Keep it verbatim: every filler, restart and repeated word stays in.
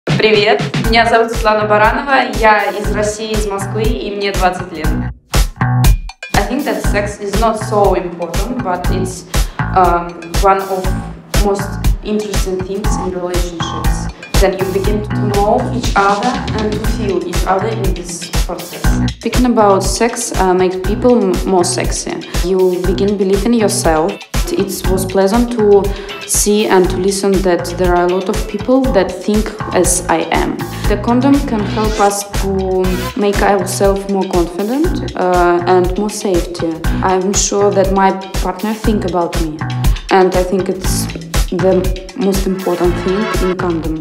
Привет, меня зовут Svetlana Baranova, я из России, из Москвы, и мне двадцать лет. I think that sex is not so important, but it's um, one of most interesting things in relationships. Then you begin to know each other and to feel each other in this process. Speaking about sex uh, makes people m more sexy. You begin believing yourself. It was pleasant to see and to listen that there are a lot of people that think as I am. The condom can help us to make ourselves more confident uh, and more safety. I'm sure that my partner think about me, and I think it's the most important thing in condom.